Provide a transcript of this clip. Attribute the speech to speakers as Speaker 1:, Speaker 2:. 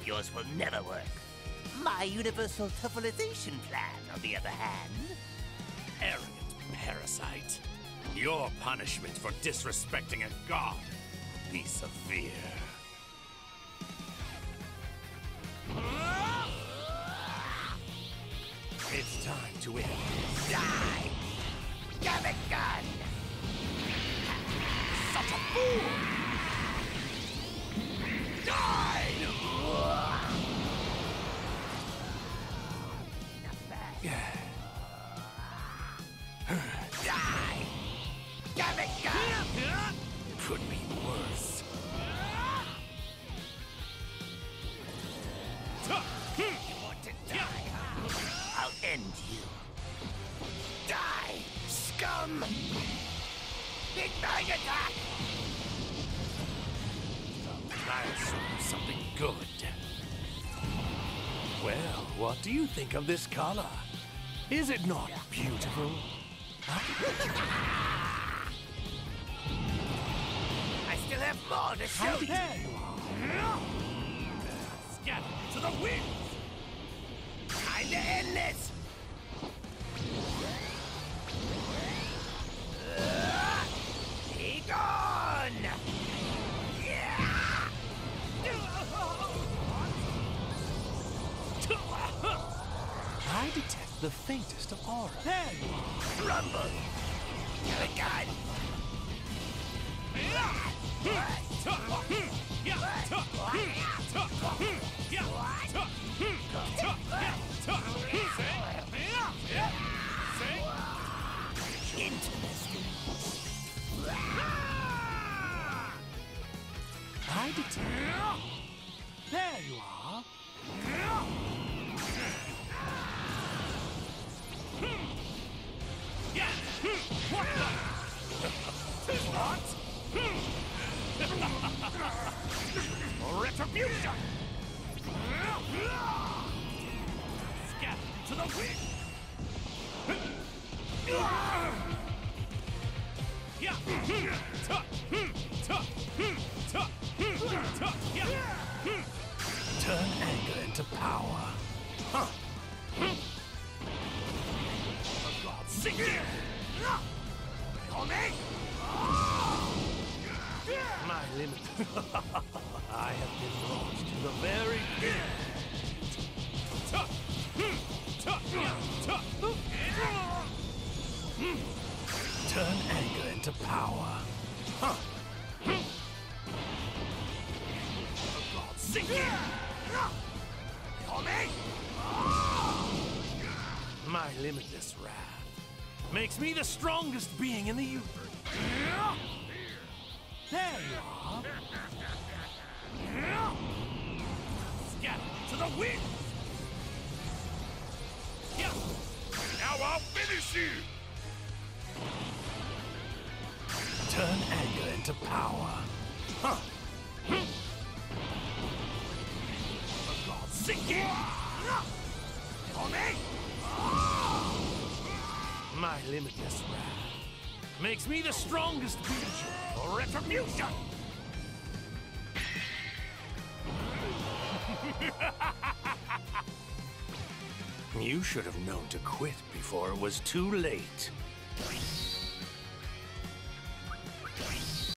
Speaker 1: of yours will never work. My universal tuffleization plan, on the other hand...
Speaker 2: Arrogant parasite. Your punishment for disrespecting a god be severe. It's time to end.
Speaker 1: Die! Gambit gun!
Speaker 2: Such a fool! Die!
Speaker 1: Die! Gambit gun!
Speaker 2: Could be worse.
Speaker 1: You want to die, huh? I'll end you. Die, scum! Big bang attack!
Speaker 2: I'll show you something good. Well, what do you think of this color? Is it not beautiful?
Speaker 1: I still have more to show you.
Speaker 2: There you are. Scatter to the wind.
Speaker 1: Time to end this! Be gone! Yeah!
Speaker 2: I detect the faintest of aura. There you are.
Speaker 1: Rumble! You're a god! Interesting.
Speaker 2: I detect. There you are. What? Retribution! Scatter to the wind! Turn anger into power. Huh. For God's sake! On me! My limit. I have been brought to the very end. Turn anger into power. Huh. For God's sake! On me! My limitless wrath makes me the strongest being in the universe. There you are. Scatter to the wind. Now I'll finish you. Turn anger into power. Huh. For God's sake! On me! My limitless wrath makes me the strongest being for retribution! You should have known to quit before it was too late.